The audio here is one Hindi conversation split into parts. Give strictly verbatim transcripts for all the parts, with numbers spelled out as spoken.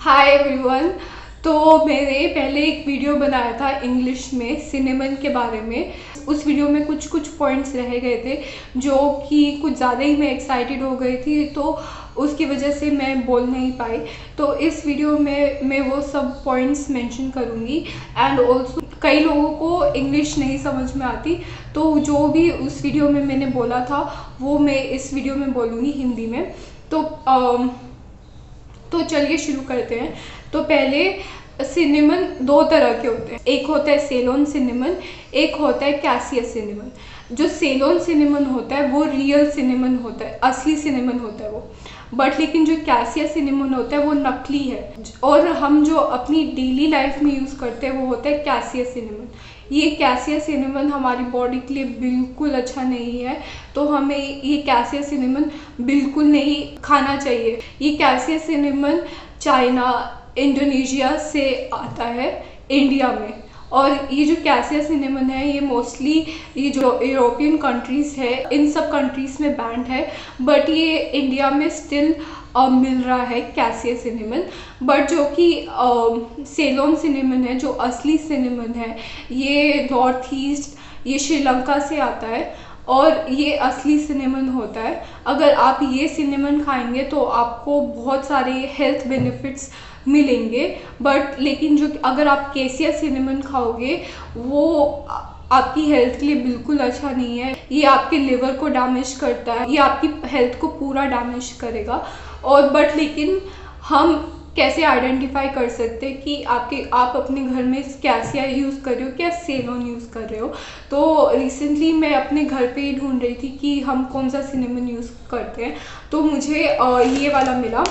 Hi everyone. तो मैंने पहले एक वीडियो बनाया था इंग्लिश में सिनेमन के बारे में। उस वीडियो में कुछ कुछ पॉइंट्स रह गए थे जो कि कुछ ज़्यादा ही मैं एक्साइटेड हो गई थी, तो उसकी वजह से मैं बोल नहीं पाई। तो इस वीडियो में मैं वो सब पॉइंट्स मेंशन करूँगी। एंड ऑल्सो कई लोगों को इंग्लिश नहीं समझ में आती, तो जो भी उस वीडियो में मैंने बोला था वो मैं इस वीडियो में बोलूँगी हिंदी में। तो um, तो चलिए शुरू करते हैं। तो पहले सिनेमन दो तरह के होते हैं, एक होता है सेलोन सिनेमन, एक होता है कैसिया सिनेमन। जो सेलोन सिनेमन होता है वो रियल सिनेमन होता है, असली सिनेमन होता है वो। बट लेकिन जो कैसिया सिनेमन होता है वो नकली है, और हम जो अपनी डेली लाइफ में यूज़ करते हैं वो होता है कैसिया सिनेमन। ये कैसिया सिनेमन हमारी बॉडी के लिए बिल्कुल अच्छा नहीं है, तो हमें ये कैसिया सिनेमन बिल्कुल नहीं खाना चाहिए। ये कैसिया सिनेमन चाइना, इंडोनेशिया से आता है इंडिया में, और ये जो कैसिया सिनेमन है ये मोस्टली ये जो यूरोपियन कंट्रीज़ है इन सब कंट्रीज़ में बैंड है, बट ये इंडिया में स्टिल uh, मिल रहा है कैसिया सिनेमन। बट जो कि uh, सेलोन सिनेमन है, जो असली सिनेमन है, ये नॉर्थ ईस्ट, ये श्रीलंका से आता है और ये असली सिनेमन होता है। अगर आप ये सिनेमन खाएंगे तो आपको बहुत सारे हेल्थ बेनिफिट्स मिलेंगे। बट लेकिन जो अगर आप कैसिया सिनेमन खाओगे वो आपकी हेल्थ के लिए बिल्कुल अच्छा नहीं है। ये आपके लिवर को डैमेज करता है, ये आपकी हेल्थ को पूरा डैमेज करेगा। और बट लेकिन हम कैसे आइडेंटिफाई कर सकते हैं कि आपके आप अपने घर में कैसिया यूज़ कर रहे हो क्या सेलोन यूज़ कर रहे हो। तो रिसेंटली मैं अपने घर पे ही ढूंढ रही थी कि हम कौन सा सिनेमन यूज़ करते हैं, तो मुझे ये वाला मिला,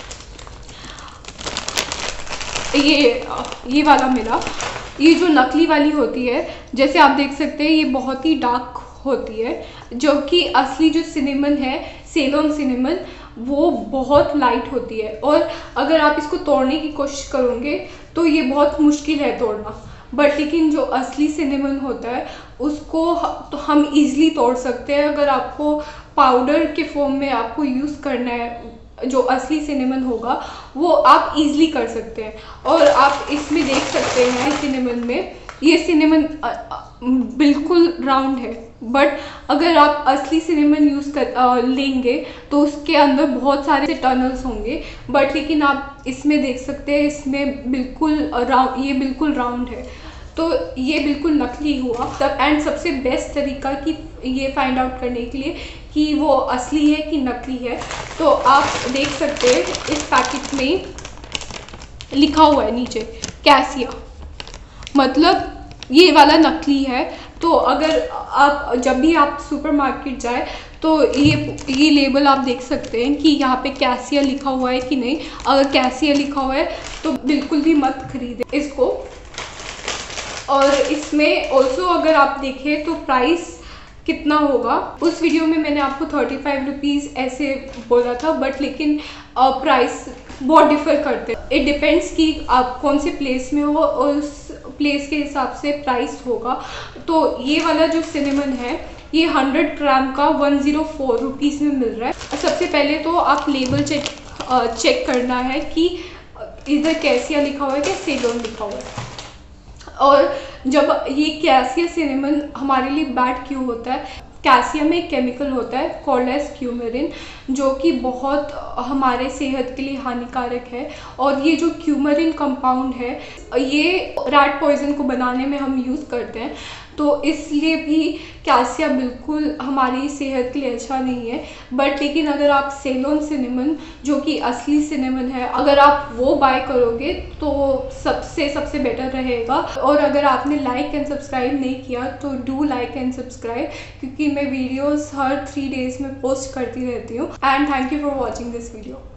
ये ये वाला मिला। ये जो नकली वाली होती है, जैसे आप देख सकते हैं, ये बहुत ही डार्क होती है, जो कि असली जो सिनेमन है सेलोन सिनेमन वो बहुत लाइट होती है। और अगर आप इसको तोड़ने की कोशिश करोगे तो ये बहुत मुश्किल है तोड़ना। बट लेकिन जो असली सिनेमन होता है उसको तो हम इजीली तोड़ सकते हैं। अगर आपको पाउडर के फॉर्म में आपको यूज़ करना है जो असली सिनेमन होगा वो आप इजीली कर सकते हैं। और आप इसमें देख सकते हैं सिनेमन में, ये सिनेमन बिल्कुल राउंड है, बट अगर आप असली सिनेमन यूज़ कर आ, लेंगे तो उसके अंदर बहुत सारे टनल्स होंगे। बट लेकिन आप इसमें देख सकते हैं, इसमें बिल्कुल राउंड, ये बिल्कुल राउंड है, तो ये बिल्कुल नकली हुआ। तब एंड सबसे बेस्ट तरीका कि ये फाइंड आउट करने के लिए कि वो असली है कि नकली है, तो आप देख सकते हैं इस पैकेट में लिखा हुआ है नीचे कैसिया, मतलब ये वाला नकली है। तो अगर आप जब भी आप सुपरमार्केट जाए तो ये ये लेबल आप देख सकते हैं कि यहाँ पे कैसिया लिखा हुआ है कि नहीं। अगर कैसिया लिखा हुआ है तो बिल्कुल भी मत खरीदें इसको। और इसमें ऑल्सो अगर आप देखें तो प्राइस कितना होगा, उस वीडियो में मैंने आपको थर्टी फाइव रुपीज़ ऐसे बोला था, बट लेकिन प्राइस बहुत डिफ़र करते हैं। इट डिपेंड्स कि आप कौन से प्लेस में हो और उस प्लेस के हिसाब से प्राइस होगा। तो ये वाला जो सिनेमन है ये हंड्रेड ग्राम का वन ज़ीरो फोर रुपीज़ में मिल रहा है। सबसे पहले तो आप लेबल चेक चेक करना है कि इधर कैसिया लिखा हुआ है क्या सेलोन लिखा हुआ है। और जब ये कैसिया सिनेमन हमारे लिए बैड क्यों होता है, कैसिया में एक केमिकल होता है कॉल्ड एज क्यूमेरिन, जो कि बहुत हमारे सेहत के लिए हानिकारक है। और ये जो क्यूमेरिन कंपाउंड है ये रैट पॉइजन को बनाने में हम यूज़ करते हैं, तो इसलिए भी कैसिया बिल्कुल हमारी सेहत के लिए अच्छा नहीं है। बट लेकिन अगर आप सेलोन सिनेमन जो कि असली सिनेमन है अगर आप वो बाय करोगे तो सबसे सबसे बेटर रहेगा। और अगर आपने लाइक एंड सब्सक्राइब नहीं किया तो डू लाइक एंड सब्सक्राइब, क्योंकि मैं वीडियोस हर थ्री डेज़ में पोस्ट करती रहती हूँ। And thank you for watching this video.